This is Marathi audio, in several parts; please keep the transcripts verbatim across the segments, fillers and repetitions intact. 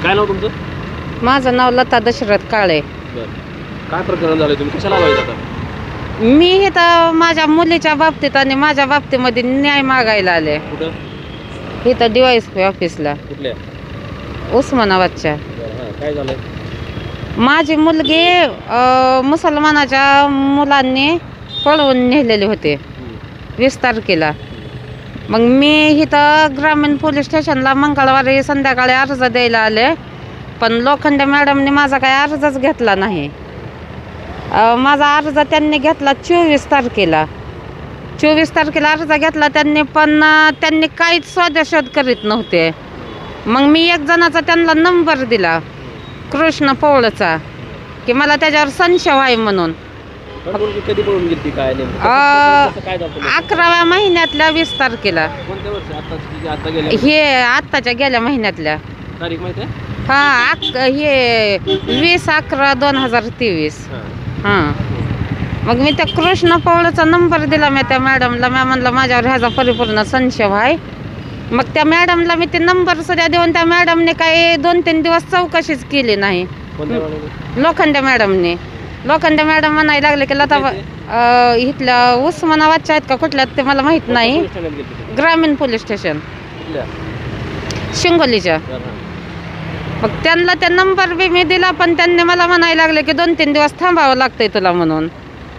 काय नाव तुमचं? माझं नाव लता दशरथ काळे. काय प्रकरण झालं, तुम्ही कशाला आलाय आता? मी इथं माझ्या मुलीच्या बाबतीत आणि माझ्या बाबतीमध्ये न्याय मागायला आले. कुठं? इथं डीवायएसपी ऑफिसला कुठल्या? उस्मानाबादच्या. काय झालंय? माझी मुलगी अ, मुसलमानाच्या मुलांनी पळवून नेलेले होते वीस तारखेला. मग मी इथं ग्रामीण पोलीस स्टेशनला मंगळवारी संध्याकाळी अर्ज द्यायला आले, पण लोखंडे मॅडमने माझा काही अर्जच घेतला नाही. अ, माझा अर्ज त्यांनी घेतला चोवीस तारखेला. चोवीस तारखेला अर्ज घेतला त्यांनी, पण अ, त्यांनी काहीच शोधाशोध करीत नव्हते. मग मी एक जणाचा त्यांना नंबर दिला, कृष्ण पवळचा, की मला त्याच्यावर संशय आहे म्हणून. कधी पळून गेली काय नेमकं? अ, कसं काय दाखवलं? अकराव्या महिन्यातल्या वीस तारखेला. कोणत्या वर्षी? आता की आता गेल्या हे आत्ताच्या गेल्या महिन्यातल्या. तारीख माहिती आहे? हा अक हे वीस अकरा दोन हजार तेवीस. हां मग मी त्या कृष्ण पवळचा नंबर दिला मी त्या मॅडमला. मी म्हणलं माझ्यावर ह्याचा परिपूर्ण संशय आहे. मग त्या मॅडमला मी ते नंबर सुद्धा देऊन त्या मॅडमने काही दोन तीन दिवस चौकशीच केली नाही. कोणत्या वेळेला? लोखंडे मॅडमने लोखंडे मॅडम म्हणायला लागले की लता अ, इथल्या उस्मानाबादच्या आहेत का कुठल्या ते मला माहीत नाही. पोलीस ठाण्यात गेली होती? ग्रामीण पोलीस स्टेशन कुठल्या? शिंगोलीच्या. बरं, हां. मग त्यांना त्या नंबर बी मी दिला, पण त्यांनी मला म्हणायला लागले की दोन तीन दिवस थांबावं लागतंय तुला म्हणून.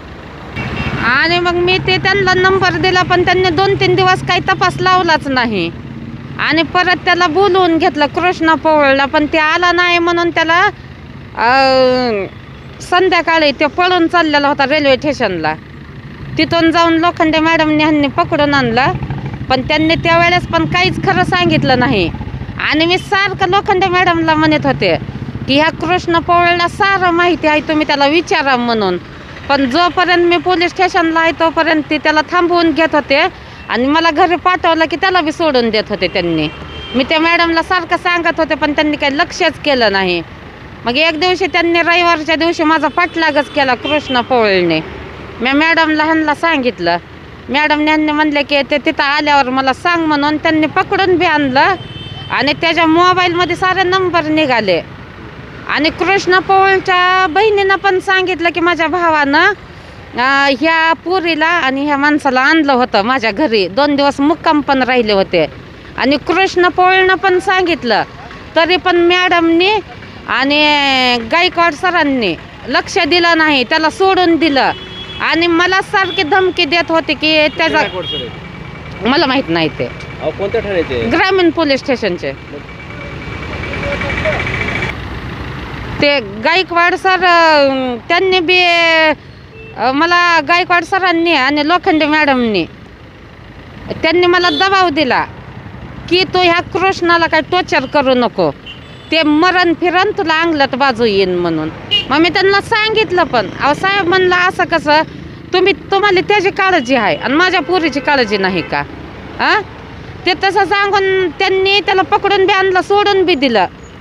आणि मग मी ते त्यांना नंबर दिला, पण त्यांनी दोन तीन दिवस काही तपास लावलाच नाही. आणि परत त्याला बोलवून घेतलं कृष्णा पवळला, पण ते आला नाही म्हणून त्याला अ, संध्याकाळी ते पळून चाललेला होता रेल्वे स्टेशनला. तिथून जाऊन लोखंडे मॅडमने ह्यांनी पकडून आणला, पण त्यांनी त्यावेळेस पण काहीच खरं सांगितलं नाही. आणि मी सारखं लोखंडे मॅडमला म्हणत होते की ह्या कृष्ण पवळला सारं माहिती आहे, तुम्ही त्याला विचारा म्हणून. पण जोपर्यंत मी पोलीस स्टेशनला आहे तोपर्यंत ते त्याला थांबवून घेत होते आणि मला घरी पाठवलं की त्याला बी सोडून देत होते त्यांनी. मी त्या मॅडमला सारखं सांगत होते, पण त्यांनी काही लक्षच केलं नाही. मग एक दिवशी त्यांनी रविवारच्या दिवशी माझा पाठलागच केला कृष्ण पवळने. मी मॅडमला ह्यांना सांगितलं. मॅडमने ह्यांनी म्हणले की ते तिथं आल्यावर मला सांग म्हणून. त्यांनी पकडून बी आणलं आणि त्याच्या मोबाईलमध्ये सारे नंबर निघाले. आणि कृष्ण पवळच्या बहिणीनं पण सांगितलं की माझ्या भावानं ह्या पुरीला आणि ह्या माणसाला आणलं होतं माझ्या घरी. दोन दिवस मुक्काम पण राहिले होते. आणि कृष्ण पवळनं पण सांगितलं, तरी पण मॅडमनी आणि गायकवाड सरांनी लक्ष दिलं नाही, त्याला सोडून दिलं. आणि मला सारखी धमकी देत होते की त्याचा, मला माहीत नाही ते कोणत्या ठाण्याचे? ग्रामीण पोलीस स्टेशनचे. ते गायकवाड सर त्यांनी बी मला, गायकवाड सरांनी आणि लोखंडे मॅडमनी त्यांनी मला दबाव दिला की तू ह्या कृष्णाला काय टॉर्चर करू नको, ते मरण फिरण तुला अंगलट बाजू येईन म्हणून. मग मी त्यांना सांगितलं, पण अहो साहेब म्हणलं असं कसं, तुम्ही तुम्हाला त्याची काळजी आहे आणि माझ्या पोरीची काळजी नाही का? हां ते तसं सांगून त्यांनी त्याला पकडून बी आणलं, सोडून बी दिलं.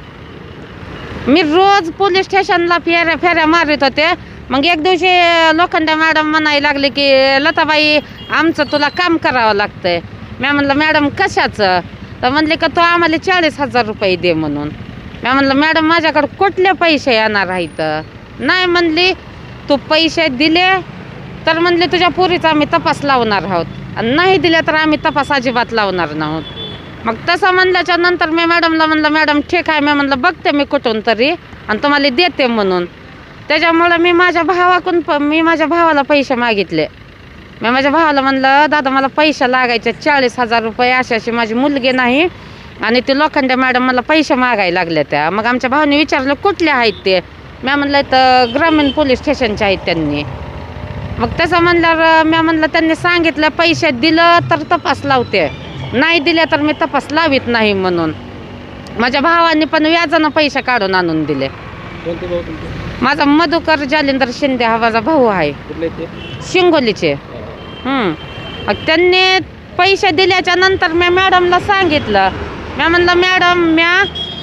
मी रोज पोलीस स्टेशनला फेऱ्या फेऱ्या मारत होते. मग एक दिवशी लोखंडे मॅडम म्हणायला लागले की लताबाई आमचं तुला काम करावं लागतंय. मी म्हणलं मॅडम कशाचं? तर म्हणले का तो आम्हाला चाळीस हजार रुपये दे म्हणून. मी म्हणलं मॅडम माझ्याकडे कुठले पैसे येणार आहेत? नाही म्हणली तू पैसे दिले तर म्हणले तुझ्या पोरीचा आम्ही तपास लावणार आहोत, आणि नाही दिले तर आम्ही तपास अजिबात लावणार नाहोत. मग तसं म्हणल्याच्या नंतर मी मॅडमला म्हणलं मॅडम ठीक आहे, मी म्हणलं बघते मी कुठून तरी आणि तुम्हाला देते म्हणून. त्याच्यामुळं मी माझ्या भावाकडून प मी माझ्या भावाला पैसे मागितले. मी माझ्या भावाला म्हणलं दादा मला पैसे लागायचे चाळीस हजार रुपये, अशी अशी माझी मुलगी नाही आणि ते लोखंडे मॅडम मला पैसे मागायला लागले त्या. मग आमच्या भावाने विचारलं कुठले आहेत ते? मी म्हणलं तर ग्रामीण पोलीस स्टेशनचे आहेत त्यांनी. मग तसं म्हणल्यावर मी म्हणलं त्यांनी सांगितलं पैसे दिलं तर तपास लावते, नाही दिले तर मी तपास लावित नाही म्हणून. माझ्या भावाने पण व्याजानं पैसे काढून आणून दिले. कोणते भाऊ तुमचे? माझा मधुकर जालिंदर शिंदे हा माझा भाऊ आहे, कुठले ते? शिंगोलीचे. हं. मग त्यांनी पैसे दिल्याच्या नंतर मी मॅडमला सांगितलं. मी म्हणलं मॅडम म्या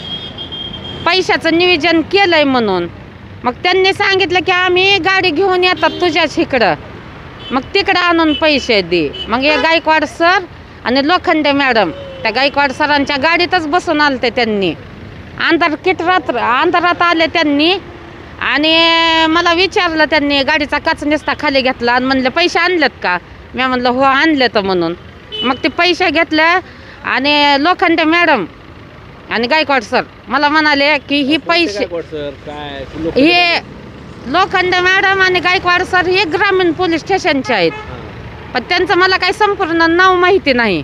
पैशाचं नियोजन केलंय म्हणून. मग त्यांनी सांगितलं की आम्ही गाडी घेऊन येतात तुझ्याच इकडं, मग तिकडं आणून पैसे दे. मग हे गायकवाड सर आणि लोखंडे मॅडम त्या गायकवाड सरांच्या गाडीतच बसून आलते त्यांनी. अंधार किट रात्र अंधारात आले त्यांनी आणि मला विचारलं त्यांनी, गाडीचा काच निसता खाली घेतला आणि म्हणलं पैसे आणलेत का? मी म्हणलं हो आणले तर म्हणून. मग ते पैसे घेतले आणि लोखंडे मॅडम आणि गायकवाड सर मला म्हणाले की ही पैसे हे लोखंडे मॅडम आणि गायकवाड सर हे ग्रामीण पोलीस स्टेशनचे आहेत, पण त्यांचं मला काही संपूर्ण नाव माहिती नाही.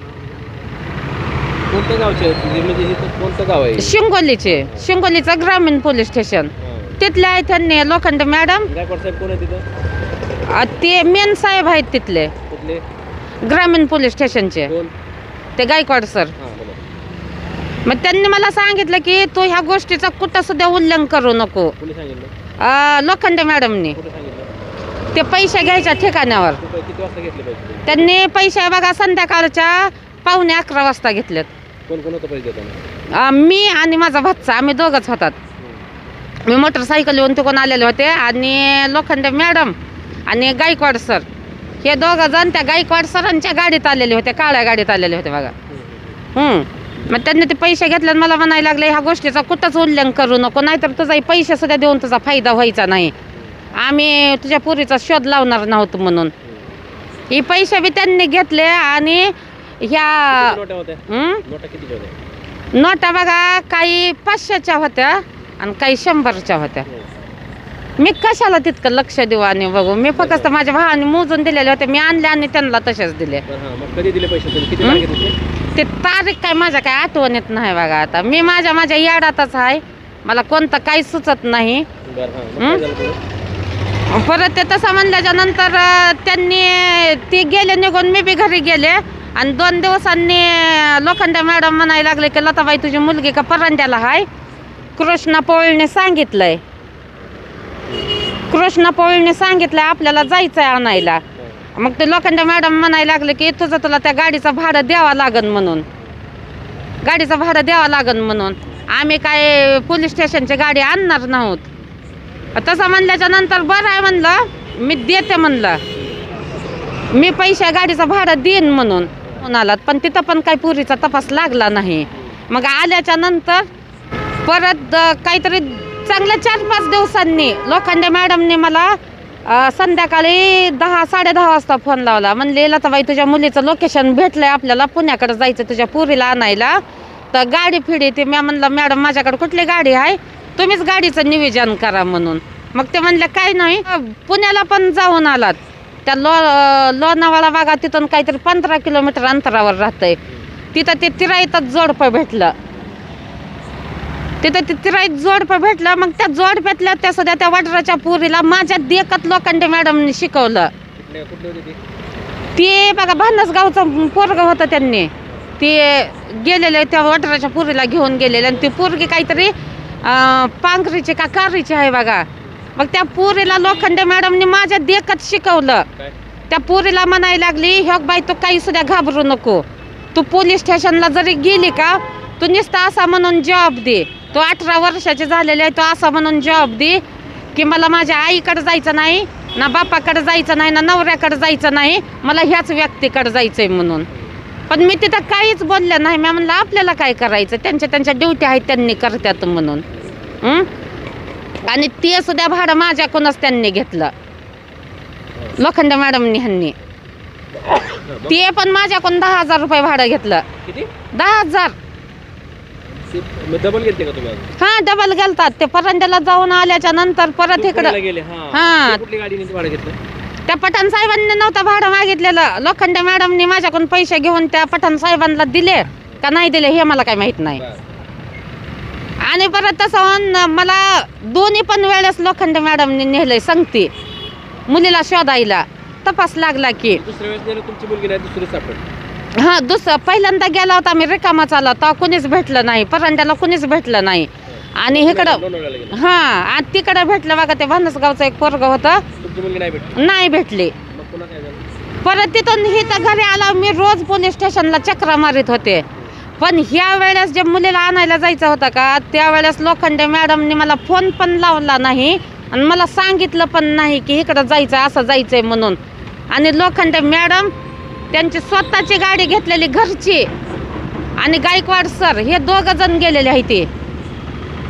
कोणत्या गावचे म्हणजे हे कोणतं गाव आहे? शिंगोलीचे, शिंगोलीचं ग्रामीण पोलीस स्टेशन तिथले आहे. त्यांनी लोखंडे मॅडम गायकवाड साहेब कोण आहे तिथं? अ, ते मेन साहेब आहेत तिथले कुठले? ग्रामीण पोलीस स्टेशनचे, कोण? ते गायकवाड सर. हां बोला. मग त्यांनी मला सांगितलं की तू ह्या गोष्टीचा कुठं सुद्धा उल्लंघन करू नको. कोणी सांगितलं? अ, लोखंडे मॅडमनी कुठे सांगितलं? ते पैसे घ्यायच्या ठिकाणावर कुठं- किती वाजता घेतले पैसे? त्यांनी पैसे बघा संध्याकाळच्या पावणे अकरा वाजता घेतलेत. कोण कोण होतं पैसे देताना? अ, मी आणि माझा भाचा आम्ही दोघंच होतात. मी मोटरसायकल येऊन तिकडून आलेले होते आणि लोखंडे मॅडम आणि गायकवाड सर हे दोघं जण त्या गायकवाड सरांच्या गाडीत आलेले होते, काळ्या गाडीत आलेले होते बघा. हम्म. मग त्यांनी ते पैसे घेतले आणि मला म्हणायला लागले ह्या गोष्टीचा कुठंच उल्लंघन करू नको, नाहीतर तुझा पैसे सुद्धा देऊन तुझा फायदा व्हायचा नाही, आम्ही तुझ्या पुरीचा शोध लावणार नव्हतो म्हणून. हे पैसे बी त्यांनी घेतले आणि ह्या नोटा होत्या? हम्म? नोटा किती होत्या? नोटा बघा काही पाचशेच्या होत्या आणि काही शंभरच्या होत्या. मी कशाला तितकं लक्ष देऊ आणि बघू, मी फक्त माझ्या भावाने मोजून दिलेले होते, मी आणले आणि त्यांना तसेच दिले. बरं, हां. मग कधी दिले पैसे तुम्ही? किती हं? तारखेत दिले? ते तारीख काय माझ्या काय आठवणीत नाही बघा. आता मी माझ्या माझ्या याडातच आहे, मला कोणतं काही सुचत नाही. बरं, हां. मग काय झालं पुढं? परत ते तसं म्हणल्याच्या नंतर अं, त्यांनी ती गेले निघून, मी बी घरी गेले आणि दोन दिवसांनी लोखंडे मॅडम म्हणायला लागले की लताबाई तुझी मुलगी का परंड्याला हाय, कृष्णा पोळीने सांगितलंय कृष्णा पोळीने सांगितलंय आपल्याला जायचंय आणायला. मग ते लोखंडे मॅडम म्हणायला लागले की तुझं तुला त्या गाडीचं भाडं द्यावं लागन म्हणून, गाडीचं भाडं द्यावं लागन म्हणून आम्ही काय पोलीस स्टेशनची गाडी आणणार नव्हत. तसं म्हणल्याच्या नंतर बरं आहे म्हणलं, मी देते म्हणलं, मी पैसे गाडीचं भाडं देईन म्हणून म्हणालात. पण तिथं पण काही पुरीचा तपास लागला नाही. मग आल्याच्या नंतर परत अ, काहीतरी चांगल्या चार पाच दिवसांनी लोखंडे मॅडमने मला अ, संध्याकाळी दहा साडे दहा वाजता फोन लावला. म्हणले लताबाई तुझ्या मुलीचं लोकेशन भेटलंय आपल्याला, पुण्याकडे जायचं तुझ्या पुरीला आणायला, तर गाडी फिडी ती. मी म्हणलं मॅडम माझ्याकडे कुठली गाडी आहे, तुम्हीच गाडीचं नियोजन करा म्हणून. मग ते म्हणले काय नाही, पुण्याला पण जाऊन आलात, त्या लो लोणावळा बघा तिथून काहीतरी पंधरा किलोमीटर अंतरावर राहतंय, तिथं ते तिराईतच जोडपं भेटलं, तिथं ते तिराईत जोडपं भेटलं. मग त्या जोडप्यातल्या त्या सध्या त्या वडराच्या पुरीला माझ्या देखत लोखंडे मॅडमने शिकवलं. कुठले कुठले होते ते? ते बघा भानसगावचं पोरग होतं, त्यांनी ते गेलेले त्या वडराच्या पुरीला घेऊन गेलेले आणि ती पोरगी काहीतरी अं, पांघरीची का कारीची आहे बघा. मग त्या पुरीला लोखंडे मॅडमने माझ्या देखत शिकवलं. काय? त्या पुरीला म्हणायला लागली ह्यो बाई तू काही सुद्धा घाबरू नको, तू पोलीस स्टेशनला जरी गेली का तू नुसता असा म्हणून जॉब दे, तो अठरा वर्षाचे झालेले आहे, तो असा म्हणून जॉब दे की मला माझ्या आईकडे जायचं नाही, ना बापाकडे जायचं नाही, ना नवऱ्याकडे जायचं नाही, मला ह्याच व्यक्तीकडे जायचंय म्हणून. पण मी तिथं काहीच बोलले नाही. मी म्हणलं आपल्याला काय करायचं, त्यांच्या त्यांच्या ड्युटी आहेत त्यांनी करतात म्हणून. हं? आणि ते सुद्धा भाडं माझ्याकडूनच त्यांनी घेतलं, लोखंडे मॅडमनी ह्यांनी. ते पण माझ्याकडून दहा हजार रुपये भाडं घेतलं. किती? दहा हजार. डबल घेतले का तुम्ही अजून? हा डबल गेलतात. ते परंड्याला जाऊन आल्याच्या नंतर परत इकडं पुण्याला गेले. हां. हां. ते कुठली गाडीने भाडं घेतलं? त्या पठाण साहेबांनी नव्हतं भाडं मागितलेलं, लोखंडे मॅडमनी माझ्याकडून पैसे घेऊन त्या पठाण साहेबांना दिले का नाही दिले हे मला काही माहित नाही. बरं. आणि परत तसं होऊन मला दोन्ही पण वेळेस लोखंडे मॅडमने नेलंय सांगते मुलीला शोधायला. तपास लागला की दुसऱ्या वेळेस नेलं तुमची मुलगी नाही, दुसरी सापडली. हा दुसरं पहिल्यांदा गेला होता मी रिकामा चाला, तेव्हा कुणीच भेटलं नाही, परंड्याला कुणीच भेटलं नाही. आणि इकडं लोणावळ्याला गेलं. हा आणि तिकडं भेटलं बघा, ते भानसगावचं एक पोरग होतं, तुमची मुलगी नाही भेटली. नाही भेटली. मग पुन्हा काय झालं? परत तिथून ही तर घरी आला, मी रोज पोलीस स्टेशनला चक्रा मारित होते. पण ह्या वेळेस जे मुलीला आणायला जायचं होतं का त्यावेळेस लोखंडे मॅडमने मला फोन पण लावला नाही आणि मला सांगितलं पण नाही की इकडं जायचं असं जायचंय म्हणून. आणि लोखंडे मॅडम त्यांची स्वतःची गाडी घेतलेली घरची आणि गायकवाड सर हे दोघं जण गेलेले आहे ते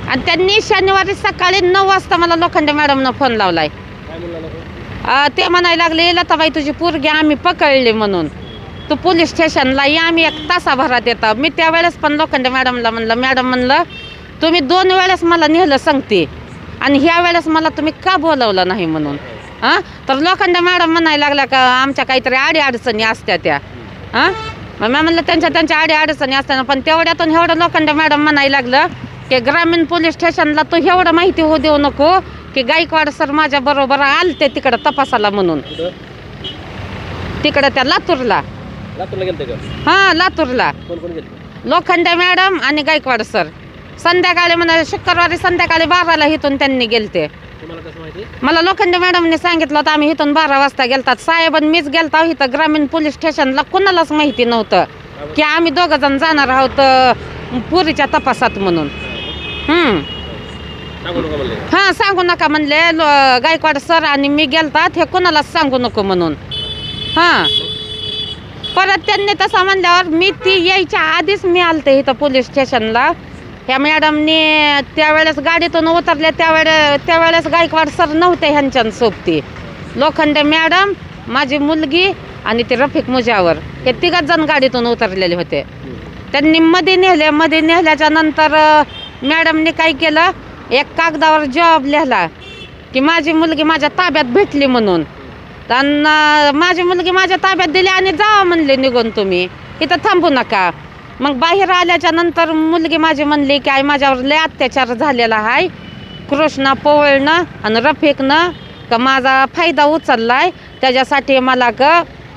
आणि त्यांनी शनिवारी सकाळी नऊ वाजता मला लोखंडे मॅडमनं फोन लावलाय. काय म्हणला नको? अं, ते म्हणायला लागले लताबाई तुझी पोरगी आम्ही पकडली म्हणून तू पोलीस स्टेशनला या आम्ही एक तासाभरात येतो. मी त्यावेळेस पण लोखंडे मॅडमला म्हणलं मॅडम म्हणलं तुम्ही दोन वेळेस मला नेलं सांगते आणि ह्या वेळेस मला तुम्ही का बोलवलं नाही म्हणून. हां तर लोखंडे मॅडम म्हणायला लागल्या का आमच्या काहीतरी आडी अडचणी असत्या त्या. हां मग मी म्हणलं त्यांच्या त्यांच्या आडी अडचणी असताना पण तेवढ्यातून एवढं लोखंडे मॅडम म्हणायला लागलं की ग्रामीण पोलीस स्टेशनला तू एवढं माहिती होऊ देऊ नको की गायकवाड सर माझ्या बरोबर आलते तिकडं तपासाला म्हणून. कुठं? तिकडं त्या लातूरला. लातूरला गेलते का? हां लातूरला कोण कोण गेलते? लोखंडे मॅडम आणि गायकवाड सर संध्याकाळी म्हणा शुक्रवारी संध्याकाळी बाराला इथून त्यांनी गेलते. तुम्हाला कसं माहिती? मला लोखंडे मॅडमने सांगितलं होतं आम्ही इथून बारा वाजता गेलतात. साहेब आणि मीच गेलता इथं ग्रामीण पोलीस स्टेशनला कुणालाच माहिती नव्हतं की आम्ही दोघं जण जाणार आहोत अं, पुरीच्या तपासात म्हणून. हम्म सांगू नका म्हणले. हां सांगू नका म्हणले लो- गायकवाड सर आणि मी गेलतात हे कोणालाच सांगू नको म्हणून. हां परत त्यांनी तसं म्हणल्यावर मी ती यायच्या आधीच मी आलते इथं पोलीस स्टेशनला. ह्या मॅडमने त्यावेळेस गाडीतून उतरले त्यावेळे त्यावेळेस गायकवाड सर नव्हते ह्यांच्या सोबती. लोखंडे मॅडम माझी मुलगी आणि ते रफिक मुजावर हे तिघच जण गाडीतून उतरलेले होते. त्यांनी मध्ये नेले मध्ये नेल्याच्या नंतर मॅडमने काय केलं एक कागदावर जॉब लिहिला की माझी मुलगी माझ्या ताब्यात भेटली म्हणून. त्यांना माझी मुलगी माझ्या ताब्यात दिली आणि जावा म्हणले निघून तुम्ही इथं थांबू नका. मग बाहेर आल्याच्या नंतर मुलगी माझी म्हणली की आई माझ्यावर लय अत्याचार झालेला आहे कृष्णा पोवळनं आणि रफिकनं का माझा फायदा उचललाय त्याच्यासाठी मला क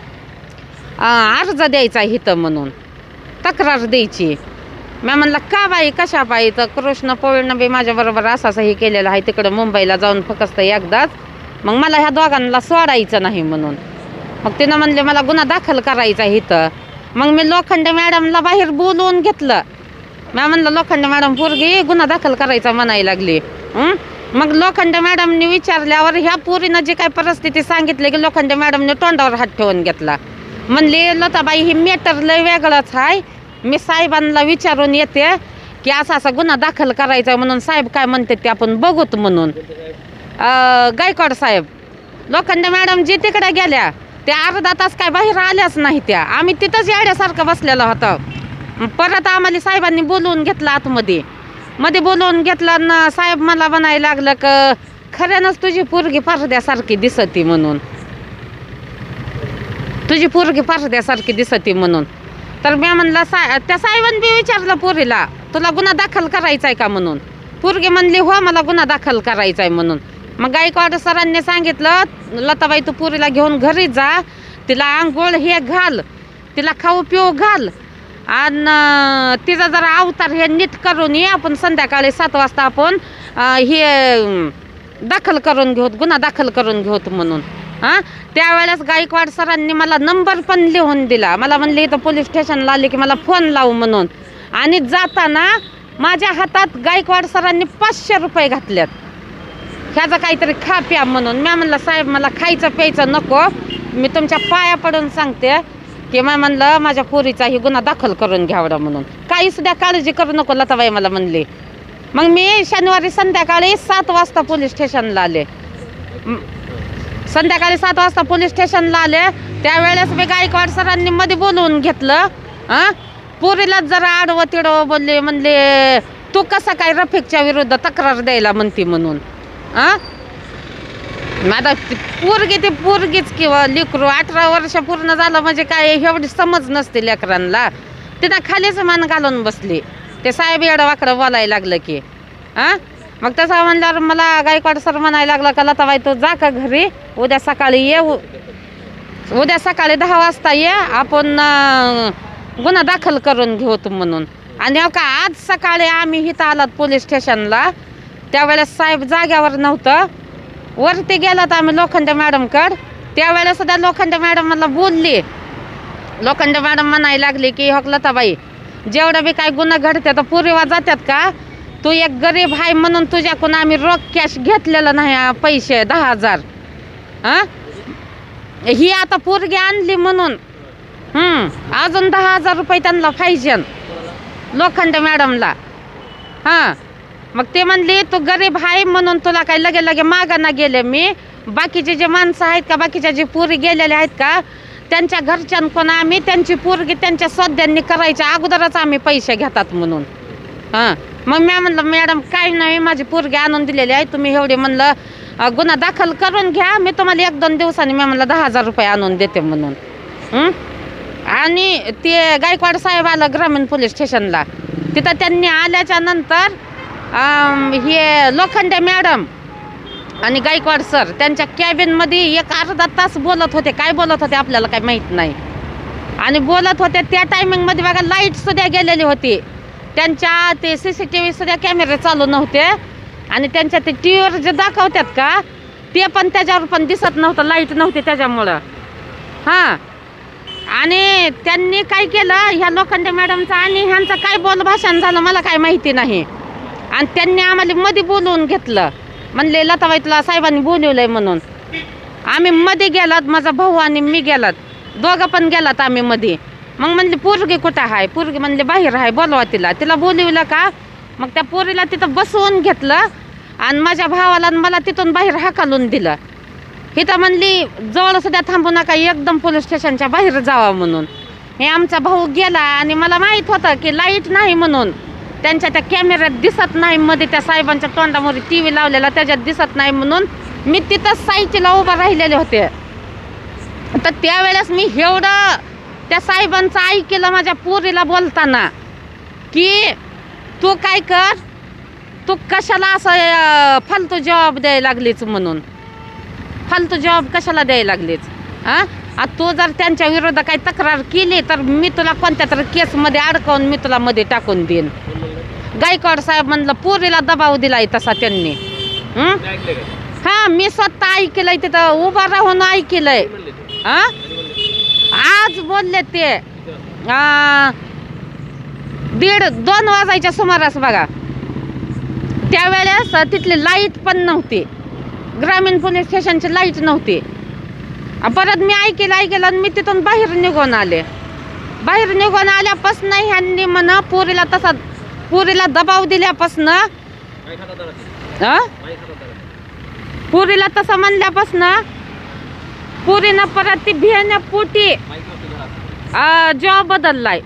अर्ज द्यायचा इथं म्हणून तक्रार द्यायची. मी म्हणलं का बाई कशा बाई तर कृष्ण पोवळनं बी माझ्याबरोबर असं असं हे केलेलं आहे तिकडं मुंबईला जाऊन फक्त एकदाच मग मला ह्या दोघांना सोडायचं नाही म्हणून. मग तिनं म्हणले मला गुन्हा दाखल करायचा इथं. मग मी लोखंडे मॅडमला बाहेर बोलवून घेतलं. मी म्हणलं लोखंडे मॅडम पोरगी गुन्हा दाखल करायचा म्हणायला लागली. हं? मग लोखंडे मॅडमने विचारल्यावर ह्या पोरीनं जी काय परिस्थिती सांगितली की लोखंडे मॅडमने तोंडावर हात ठेवून घेतला. म्हणली लताबाई ही मॅटर लय वेगळंच आहे मी साहेबांना विचारून येते की असा असा गुन्हा दाखल करायचा म्हणून साहेब काय म्हणते ते आपण बघूत म्हणून. गायकवाड साहेब लोखंडे मॅडम जी तिकडे गेल्या त्या अर्धा तास काय बाहेर आल्याच नाही त्या आम्ही तिथंच येड्यासारखं बसलेलं होतं. परत आम्हाला साहेबांनी बोलवून घेतलं आतमध्ये मध्ये बोलवून घेतलं ना साहेब मला म्हणायला लागलं क खऱ्यानंच तुझी पोरगी पारद्यासारखी दिसती म्हणून तुझी पोरगी पारद्यासारखी दिसती म्हणून. तर मी म्हणलं सा त्या साहेबांनी बी विचारलं पोरीला तुला गुन्हा दाखल करायचा आहे का म्हणून. पोरगी म्हणली हो मला गुन्हा दाखल करायचा आहे म्हणून. मग गायकवाड सरांनी सांगितलं लताबाई तू पोरीला घेऊन घरी जा तिला आंघोळ हे घाल तिला खाऊ पिऊ घाल आणि तिचा जरा अवतार हे नीट करून ये आपण संध्याकाळी सात वाजता आपण हे दाखल करून घेऊत गुन्हा दाखल करून घेऊत म्हणून. हां त्यावेळेस गायकवाड सरांनी मला नंबर पण लिहून दिला. मला म्हणले इथं पोलीस स्टेशनला आले की मला फोन लावू म्हणून. आणि जाताना माझ्या हातात गायकवाड सरांनी पाचशे रुपये घातल्यात ह्याचं काहीतरी खा प्या म्हणून. मी म्हणलं साहेब मला खायचं प्यायचं नको मी तुमच्या पाया पडून सांगते की मी म्हणलं माझ्या पोरीचा ही गुन्हा दाखल करून घ्यावं म्हणून काही सुद्धा काळजी करू नको लताबाई मला म्हणली. मग मी शनिवारी संध्याकाळी सात वाजता पोलीस स्टेशनला आले. संध्याकाळी सात वाजता पोलीस स्टेशनला आले त्यावेळेस मी गायकवाड सरांनी मध्ये बोलवून घेतलं. हां पोरीलाच जरा आडवं तिडवं बोलले म्हणले तू कसं काय रफिकच्या विरुद्ध तक्रार द्यायला म्हणते म्हणून. हां माझा पोरगी ते पोरगीच किंवा लेकरू अठरा वर्ष पूर्ण झालं म्हणजे काय एवढी समज नसते लेकरांना. तिथं खालीच मान घालून बसली ते साहेब एवढं वाकडं बोलायला लागलं की. हां मग तसं म्हणल्यावर मला गायकवाड सर म्हणायला लागला का लताबाई तू जा का घरी उद्या सकाळी ये उद्या सकाळी दहा वाजता ये आपण गुन्हा दाखल करून घेऊ म्हणून. आणि का आज सकाळी आम्ही इथं आलात पोलीस स्टेशनला त्यावेळेस साहेब जाग्यावर नव्हतं वरती गेलात आम्ही लोखंडे मॅडमकडं. त्यावेळेस सुद्धा लोखंडे मॅडम मला बोलली लोखंडे मॅडम म्हणायला लागली की हो लताबाई जेवढं बी काय गुन्हा घडते तर पुरीवा जातात का तू एक गरीब आहे म्हणून तुझ्याकडून आम्ही रोख कॅश घेतलेलं नाही पैसे दहा हजार. हां ही आता पोरगी आणली म्हणून हम्म अजून दहा हजार रुपये त्यांना पाहिजे लोखंडे मॅडमला. हां मग ते म्हणले तू गरीब आहे म्हणून तुला काय लगे लगे मागाना गेले मी, बाकीचे जे माणसं आहेत का, बाकीच्या जे पोरी गेलेले आहेत का, त्यांच्या घरच्यांकडून आम्ही त्यांची पोरगी त्यांच्या सौद्यांनी करायच्या अगोदरच आम्ही पैसे घेतात म्हणून. हां मग मी म्हणलं मॅडम काय नाही, माझी पोरगी आणून दिलेली आहे, तुम्ही एवढे म्हणलं गुन्हा दाखल करून घ्या, मी तुम्हाला एक दोन दिवसांनी मी म्हणलं दहा हजार रुपये आणून देते म्हणून. हं? आणि ते गायकवाड साहेब आलं ग्रामीण पोलीस स्टेशनला. तिथं त्यांनी आल्याच्या नंतर हे लोखंडे मॅडम आणि गायकवाड सर त्यांच्या कॅबिनमध्ये एक अर्धा तास बोलत होते. काय बोलत होते आपल्याला काय माहीत नाही. आणि बोलत होते त्या टायमिंगमध्ये बघा लाईटसुद्धा गेलेली होती त्यांच्या, ते सी सी टी व्हीसुद्धा कॅमेरे चालू नव्हते. आणि त्यांच्या ते टी व्हीवर जे दाखवतात का ते पण त्याच्यावर पण दिसत नव्हतं, लाईट नव्हती त्याच्यामुळं. हां आणि त्यांनी काय केलं ह्या लोखंडे मॅडमचं आणि ह्यांचं काय बोल भाषण झालं मला काय माहिती नाही. आणि त्यांनी आम्हाला मध्ये बोलवून घेतलं, म्हणले लताबाई तुला साहेबांनी बोलवलंय म्हणून. आम्ही मध्ये गेलात, माझा भाऊ आणि मी गेलात, दोघं पण गेलात आम्ही मध्ये. मग म्हणले पोरगी कुठं आहे, पोरगी म्हणले बाहेर आहे, बोलवा तिला. तिला बोलवलं का मग त्या पोरीला तिथं बसवून घेतलं आणि माझ्या भावाला आणि मला तिथून बाहेर हाकालून दिलं. इथं म्हणली जवळ सुद्धा थांबू नका, एकदम पोलीस स्टेशनच्या बाहेर जावा म्हणून. हे आमचा भाऊ गेला आणि मला माहीत होतं की लाईट नाही म्हणून, त्यांच्या त्या कॅमेऱ्यात दिसत नाही, मध्ये त्या साहेबांच्या तोंडामध्ये टी व्ही लावलेला त्याच्यात दिसत नाही म्हणून मी तिथंच साईटीला उभा राहिलेले होते. तर त्यावेळेस मी एवढं त्या साहेबांचं ऐकलं माझ्या पोरीला बोलताना की तू काय कर, तू कशाला असं फालतू जॉब द्यायला लागलीच म्हणून, फालतू जॉब कशाला द्यायला लागलीच. हां तू जर त्यांच्या विरोधात काही तक्रार केली तर मी तुला कोणत्या तरी केसमध्ये अडकवून मी तुला मध्ये टाकून देईन. गायकवाड साहेब म्हणलं पोरीला दबाव दिलाय तसा त्यांनी. हां मी स्वतः ऐकलंय, तिथं उभा राहून ऐकलंय. हां आज बोलले ते दीड दोन वाजायच्या सुमारास बघा. त्यावेळेस तिथली लाईट पण नव्हती, ग्रामीण पोलीस स्टेशनची लाईट नव्हती. परत मी ऐकेलं ऐकेलं आणि मी तिथून बाहेर निघून आले. बाहेर निघून आल्यापासून ह्यांनी म्हणा पोरीला तसा पुरीला दबाव दिल्यापासून, पुरीला तसं म्हणल्यापासून पुरीनं परत ती भिण्यापोटी जॉब बदललाय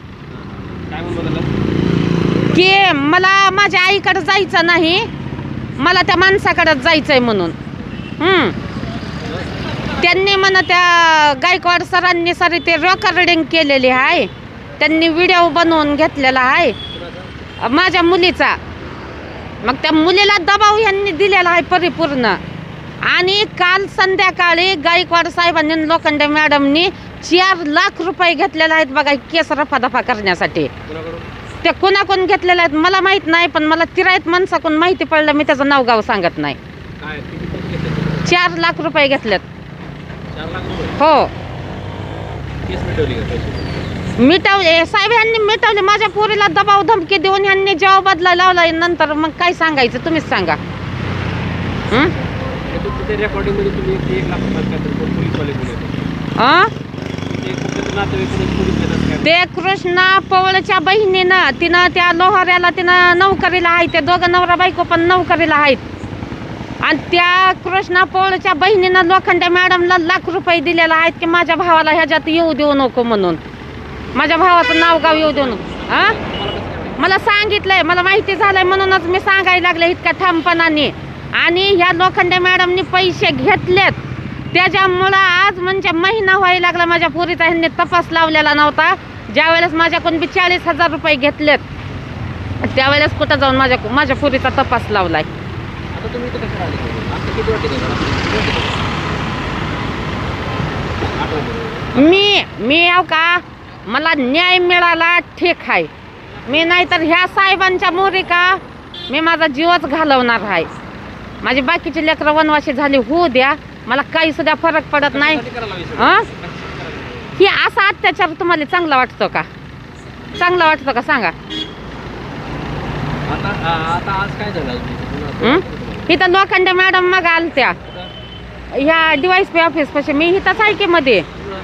की मला माझ्या आईकडे जायचं नाही, मला त्या माणसाकडे जायचंय म्हणून. हम्म त्यांनी म्हणा त्या गायकवाड सरांनी सारी ते रेकॉर्डिंग केलेली आहे, त्यांनी व्हिडिओ बनवून घेतलेला आहे माझ्या मुलीचा. मग त्या मुलीला दबाव यांनी दिलेला आहे परिपूर्ण. आणि काल संध्याकाळी गायकवाड साहेबांनी लोखंडे मॅडमनी चार लाख रुपये घेतलेले आहेत बघा केस रफादफा करण्यासाठी. ते कोणाकोण घेतलेले आहेत मला माहीत नाही, पण मला तिरायत माणसाकडून माहिती पडलं, मी त्याचं नाव गाव सांगत नाही. चार लाख रुपये घेतलेत. हो मिटवले साहेब यांनी, मिटवले. माझ्या पोरीला दबाव धमकी देऊन यांनी जॉब बदलायला लावला. नंतर मग काय सांगायचं तुम्हीच सांगा. ते कृष्णा पवळच्या बहिणीनं तिनं त्या लोहाऱ्याला तिनं नोकरीला आहे, ते दोघं नवरा बायको पण नोकरीला आहेत. आणि त्या कृष्णा पवळच्या बहिणीनं लोखंडे मॅडमला लाख रुपये दिलेला आहेत की माझ्या भावाला ह्याच्यात येऊ देऊ नको म्हणून, माझ्या भावाचं नाव गाव येऊ देऊ नको. हां मला सांगितलंय, मला माहिती झालंय म्हणूनच मी सांगायला लागले इतक्या ठामपणाने. आणि ह्या लोखंडे मॅडमनी पैसे घेतलेत त्याच्यामुळं आज म्हणजे महिना व्हायला लागला माझ्या पोरीचा ह्यांनी तपास लावलेला नव्हता. ज्यावेळेस माझ्याकडून बी चाळीस हजार रुपये घेतलेत त्यावेळेस कुठं जाऊन माझ्या माझ्या पोरीचा तपास लावलाय. मी मी याव का मला न्याय मिळाला ठीक आहे, मी नाहीतर ह्या साहेबांच्या मोरी का मी माझा जीवच घालवणार आहे. माझी बाकीची लेकरं वनवाशी झाली होऊ द्या, मला काही सुद्धा फरक पडत नाही. हां ही असा अत्याचार तुम्हाला चांगला वाटतो का, चांगला वाटतो का सांगा. इथं लोखंडे मॅडम मग आलत्या ह्या डिवाइस पी ऑफिस पाशी, मी इथंच आहे की मध्ये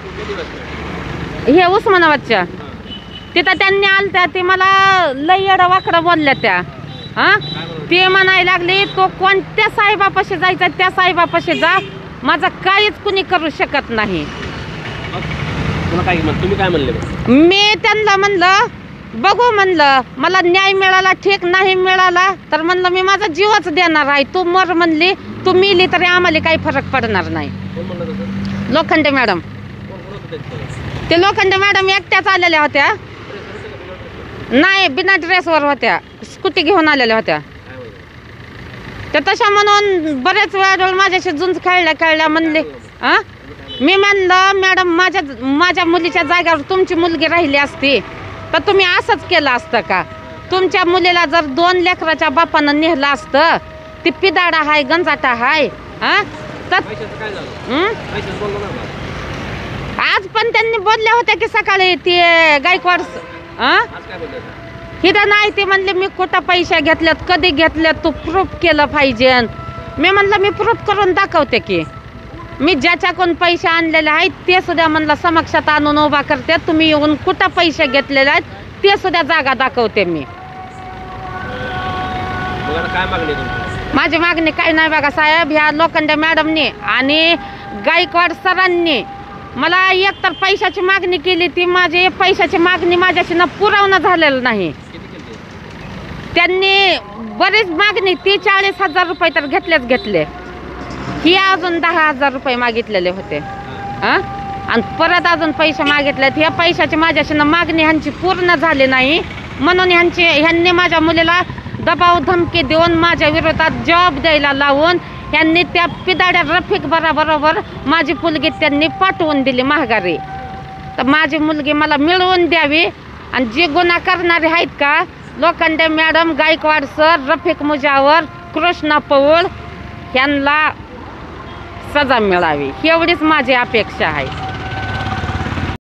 हे उस्मानाबादच्या तिथं त्यांनी आलत्या, ते मला लय येडं वाकडं बोलल्या त्या. हां ते म्हणायला लागले तो कोणत्या साहेबापाशी जायचा त्या साहेबापाशी जा, माझं काहीच कुणी करू शकत नाही. तुला काय म्हण तुम्ही काय म्हणले मग? मी त्यांना म्हणलं बघू, म्हणलं मला न्याय मिळाला ठीक, नाही मिळाला तर म्हणलं मी माझा जीवच देणार आहे. तू मर म्हणली, तू मिली तरी आम्हाला काही फरक पडणार नाही. कोण म्हणलं तसं? लोखंडे मॅडम. कोण कोण होतं त्याच्यासोबत? ते लोखंडे मॅडम एकट्याच आलेल्या होत्या. नाही, बिना ड्रेसवर होत्या, स्कूटी घेऊन आलेल्या होत्या. काय होतं? त्या तशा म्हणून बरेच वेळा माझ्याशी झुंज खेळल्या खेळल्या म्हणले. आ मी म्हणलं मॅडम माझ्या माझ्या मुलीच्या जागेवर तुमची मुलगी राहिली असती तर तुम्ही असंच केलं असतं का? तुमच्या मुलीला जर दोन लेकराच्या बापानं नेलं असतं, ती पिदाडा हाय, गंजाटा हाय, हा तर पैशाचं काय झालं? हं? पैशाचं बोललो ना मला. आज पण त्यांनी बोलल्या होत्या की सकाळी ते गायकवाड हा आज काय बोलले? हिथं नाही, ते म्हणले मी खोटा पैसे घेतल्यात, कधी घेतल्यात, तू प्रूफ केलं पाहिजे. मी म्हणलं मी प्रूफ करून दाखवते की मी ज्याच्याकडून पैसे आणलेले आहेत ते सुद्धा म्हणलं समक्षात आणून उभा करते. तुम्ही येऊन कुठं पैसे घेतलेले आहेत ते सुद्धा जागा दाखवते मी. मग आता काय मागणी आहे तुमची? माझी मागणी काही नाही बघा साहेब, ह्या लोखंडे मॅडमनी आणि गायकवाड सरांनी मला एकतर पैशाची मागणी केली, ती माझी पैशाची मागणी माझ्याशी न पुरवणं झालेलं नाही. किती केली? त्यांनी बरीच मागणी, ती चाळीस हजार रुपये तर घेतलेच घेतले. ही अजून दहा हजार रुपये मागितलेले होते. हा आणि परत अजून पैसे मागितलेत. ह्या पैशाची माझ्याशी न मागणी ह्यांची पूर्ण झाली नाही, म्हणून ह्यांची ह्यांनी माझ्या मुलीला दबाव धमकी देऊन माझ्या विरोधात जॉब द्यायला लावून ह्यांनी त्या पिदाड्या रफिक बराबरोबर माझी मुलगी त्यांनी पाठवून दिली माघारी. तर माझी मुलगी मला मिळवून द्यावी आणि जे गुन्हा करणारे आहेत का लोखंडे मॅडम, गायकवाड सर, रफिक मुजावर, कृष्णा पौळ ह्यांना सजा मिळावी एवढीच माझी अपेक्षा आहे.